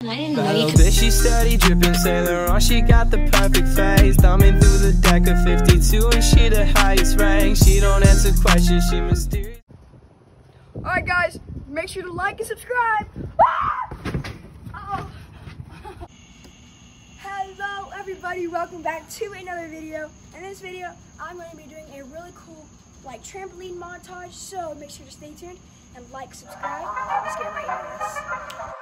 Little bitch, she steady dripping Sailor on. She got the perfect face, thumbing through the deck of 52, and she the highest rank. She don't answer questions, she mysterious. Alright guys, make sure to like and subscribe. Oh. Hello everybody, welcome back to another video. In this video, I'm going to be doing a really cool trampoline montage, so make sure to stay tuned and subscribe. Let's get right into this.